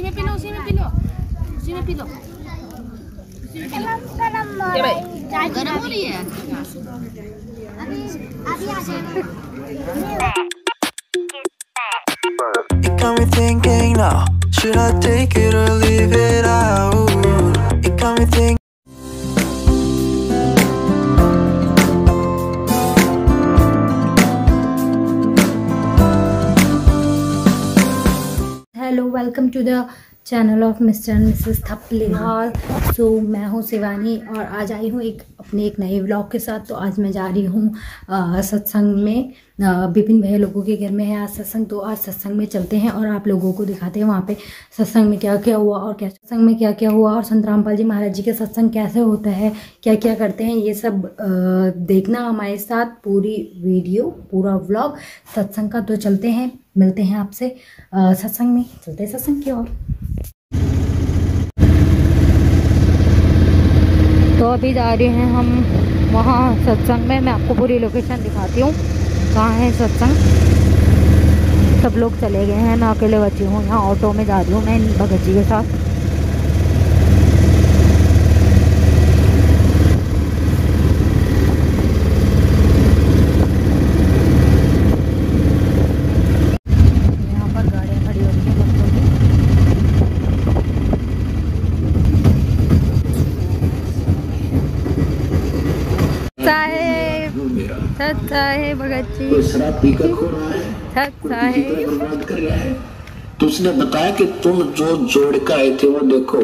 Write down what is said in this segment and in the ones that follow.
में P low, उसी में पी लो, उसी में पी लो। गरम हो रही है। It got me thinking now, should I take it or leave it out? It got me thinking. Hello, welcome to the channel of Mr and Mrs Thapliwal. So मैं हूँ शिवानी और आज आई हूँ अपने एक नए व्लॉग के साथ। तो आज मैं जा रही हूँ सत्संग में। विपिन भैया लोगों के घर में है आज सत्संग, तो आज सत्संग में चलते हैं और आप लोगों को दिखाते हैं वहाँ पे सत्संग में क्या क्या हुआ और क्या सत्संग में क्या क्या हुआ और संत रामपाल जी महाराज जी के सत्संग कैसे होता है, क्या क्या करते हैं, ये सब देखना हमारे साथ। पूरी वीडियो, पूरा व्लॉग सत्संग का। तो चलते हैं, मिलते हैं आपसे सत्संग में। चलते हैं सत्संग की ओर। तो अभी जा रहे हैं हम वहाँ सत्संग में। मैं आपको पूरी लोकेशन दिखाती हूँ कहाँ है सत्संग। सब लोग चले गए हैं, मैं अकेले बची हूँ यहाँ। ऑटो में जा रही हूँ मैं भगत जी के साथ। यहाँ पर गाड़ियाँ खड़ी हो रही हैं बच्चों की। है भगत जी, शराब पीकर खो रहा है, बर्बाद कर रहा है। तो उसने बताया कि तुम जो जोड़ कर आए थे वो देखो।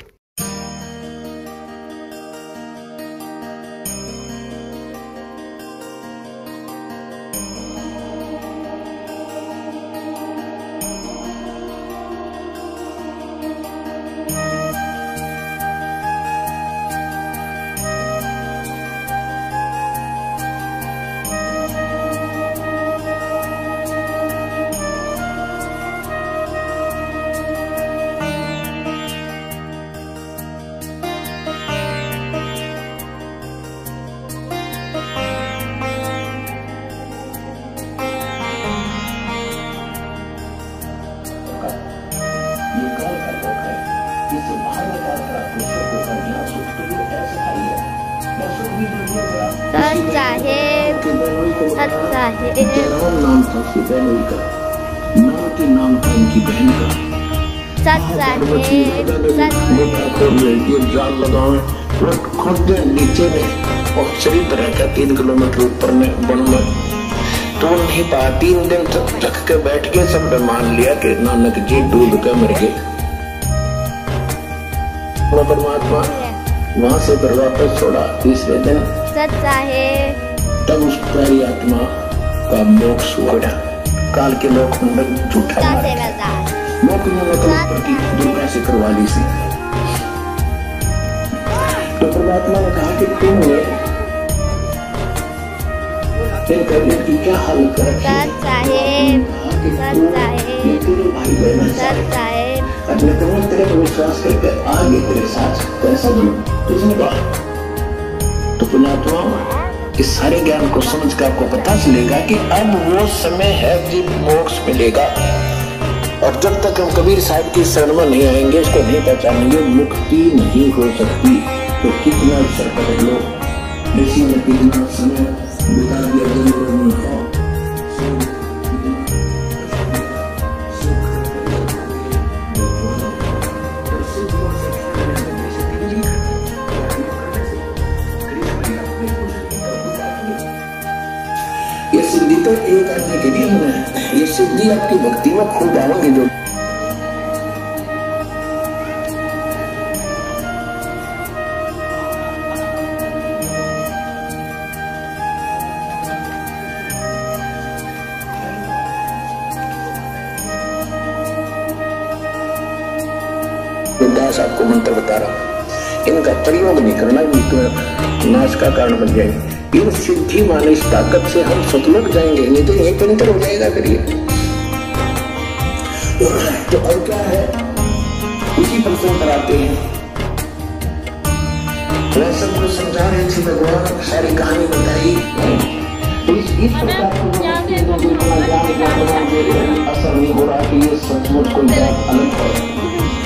नाम था उसकी बहन का, नाम के नाम था उनकी बहन का। जाल लगावे खोदते नीचे में और शरीर रहता 3 किलोमीटर ऊपर में वन में। तो नहीं पा 3 दिन तक रख के बैठ के सब मान लिया कि नानक जी डूब के मर गए। परमात्मा वहां से घर वापस छोड़ा 30वें दिन। तब उस प्यारी आत्मा का मोक्ष हुआ। काल के लोक मंडल झूठा मोक्ष की दुर्गा से करवा ली सी। तो परमात्मा ने कहा कि तुमने की क्या हाल कर भाई बहन अपने तेरे को विश्वास करके आगे तेरे साथ कैसा उसने कहा। तो पुण्यात्मा इस सारे ज्ञान को समझ कर आपको पता चलेगा कि अब वो समय है जब मोक्ष मिलेगा। और जब तक हम कबीर साहब की शरण में नहीं आएंगे, इसको नहीं पहचानेंगे, मुक्ति नहीं हो सकती। तो कितना सरकार लोग इसी में कितना समय बिता दिया। ये सिद्धि तो एक आदमी के लिए है, ये सिद्धि आपकी भक्ति में खूब आओगे। जो दास आपको मंत्र बता रहा, इनका प्रयोग नहीं करना, इनको नाश का कारण बन जाएगी। इन सिद्धि माने इस ताकत से हम सतलोक जाएंगे, नहीं तो यही पंतर हो जाएगा। करिए तो अब क्या है, उसी पर से कराते हैं। वैसे तो समझा रहे थे भगवान, सारी कहानी बताई। तो इस प्रकार असर नहीं हो रहा कि ये सचमुच कोई बात अलग है।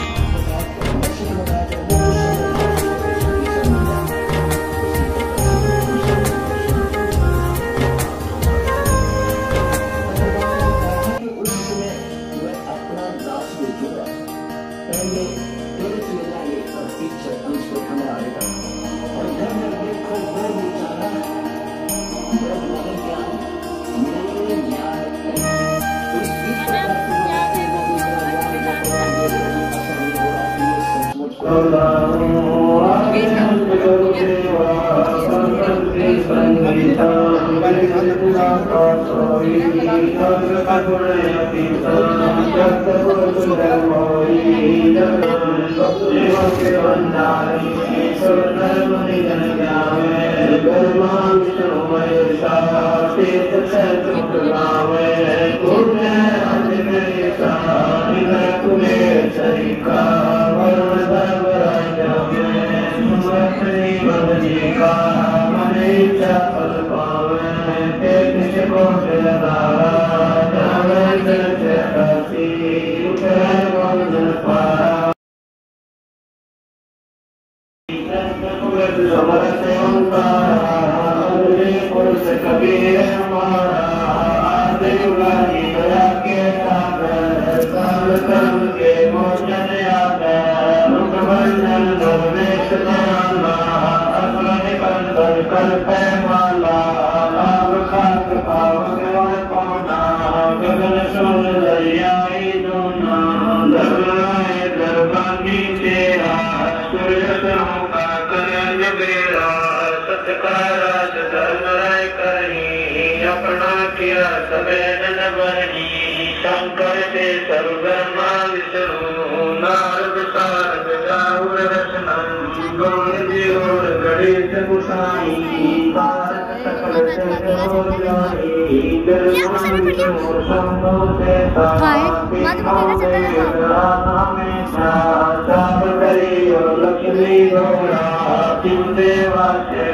शंकर से सर्वधर्मा विष्णु नारद सारद राहुल रत्नम गौर और गणेश गोसाई भारत सकल लक्ष्मी गौरा देवा से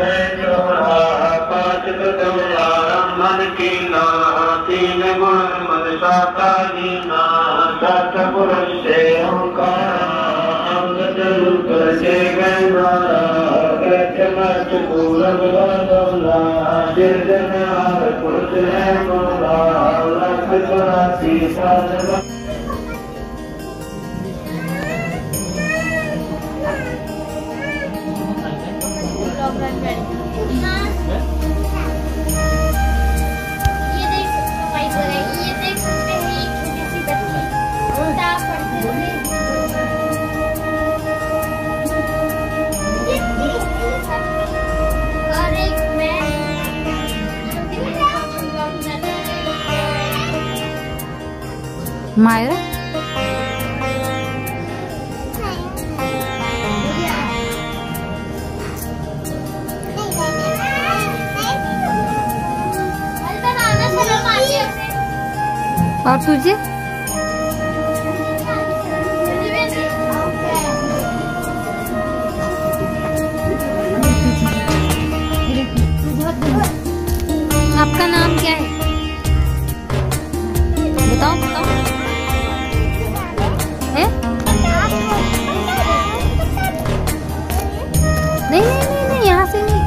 पाँच मन की ना तीन गुण मन साता दीना सत पुरुष से अंगद रूप से गंगारा कचमच पूरब बदौला निर्जन पुरुष है मोला लख 84 साल मायरा और तुझे आपका नाम क्या है? बताओ बताओ। है? नहीं नहीं नहीं नहीं, यहाँ से नहीं।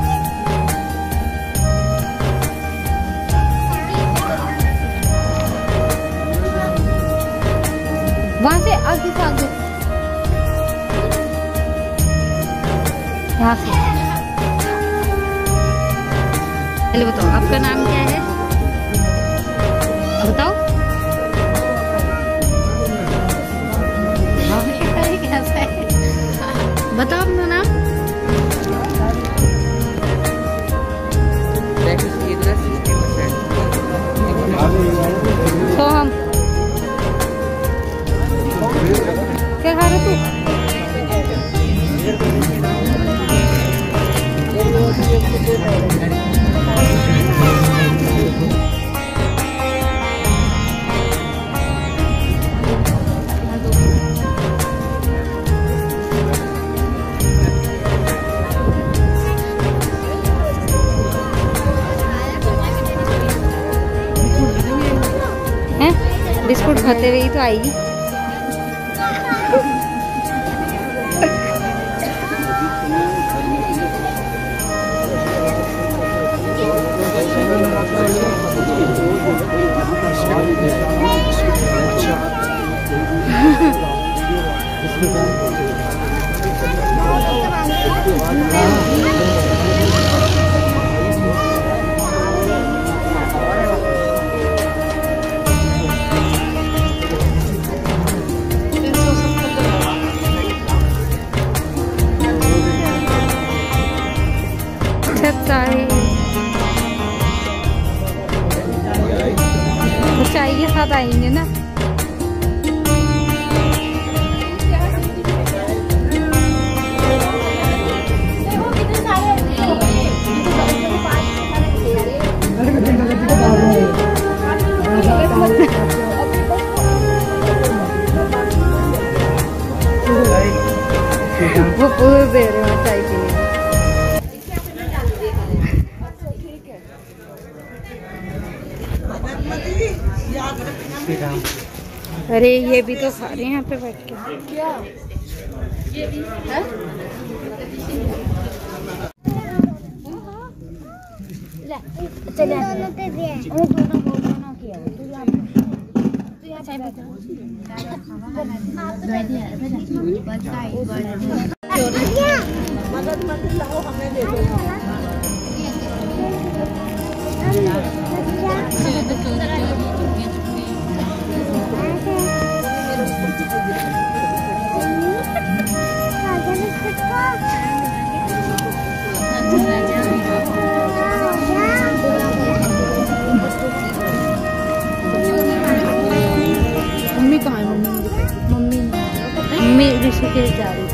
वहां से आगे से आगे, यहाँ से। चलो बताओ आपका नाम क्या है? बताओ। बताओ अपना नाम। सोहम। क्या खा रहे तू? बिस्कुट खाते हुए ही तो आएगी। वो पूरे दे रहे हैं चाय के लिए। अरे ये भी तो खा रहे हैं यहाँ पे बैठ के। क्या ये भी है? मम्मी कहाँ है? मम्मी ऋषिकेश जा रही थी।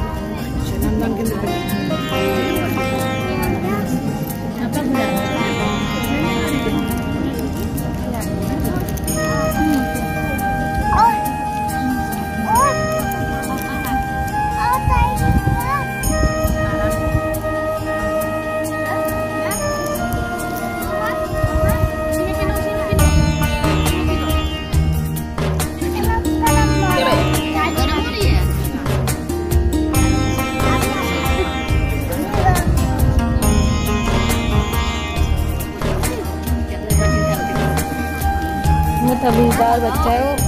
तमीज़दार बच्चा है वो।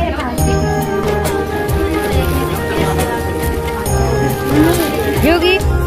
योगी